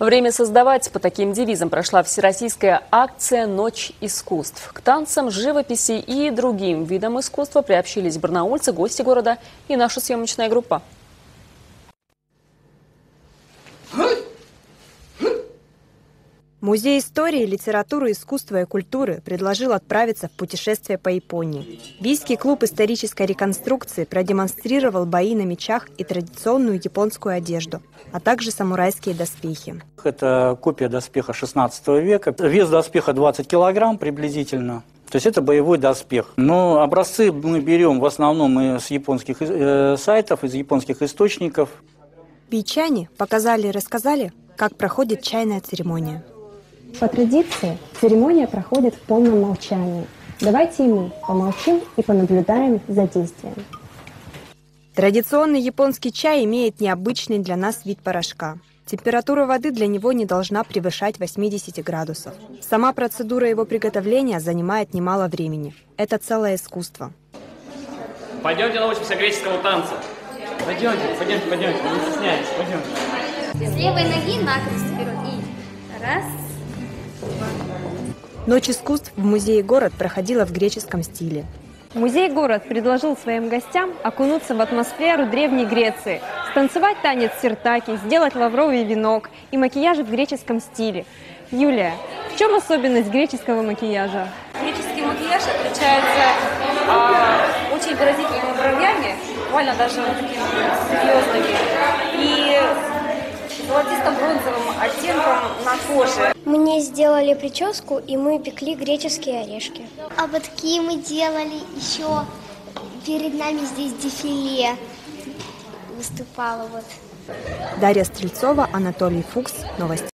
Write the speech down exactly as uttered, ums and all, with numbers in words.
Время создавать. По таким девизам прошла всероссийская акция «Ночь искусств». К танцам, живописи и другим видам искусства приобщились барнаульцы, гости города и наша съемочная группа. Музей истории, литературы, искусства и культуры предложил отправиться в путешествие по Японии. Бийский клуб исторической реконструкции продемонстрировал бои на мечах и традиционную японскую одежду, а также самурайские доспехи. Это копия доспеха шестнадцатого века. Вес доспеха двадцать килограмм приблизительно. То есть это боевой доспех. Но образцы мы берем в основном из японских э, сайтов, из японских источников. Бичане показали и рассказали, как проходит чайная церемония. По традиции церемония проходит в полном молчании. Давайте и мы помолчим и понаблюдаем за действием. Традиционный японский чай имеет необычный для нас вид порошка. Температура воды для него не должна превышать восемьдесят градусов. Сама процедура его приготовления занимает немало времени. Это целое искусство. Пойдемте научимся греческому танцу. Пойдемте, пойдемте, пойдемте, не стесняйтесь, пойдемте. С левой ноги накрест вперед и раз. Ночь искусств в музее «Город» проходила в греческом стиле. Музей «Город» предложил своим гостям окунуться в атмосферу Древней Греции, станцевать танец сиртаки, сделать лавровый венок и макияжи в греческом стиле. Юлия, в чем особенность греческого макияжа? Греческий макияж отличается а, очень выразительными бровями, буквально даже вот такими серьезными, и золотисто-бронзовым оттенком на коже. Мне сделали прическу, и мы пекли греческие орешки. Ободки мы делали еще. Перед нами здесь дефиле выступало. Вот. Дарья Стрельцова, Анатолий Фукс. Новости.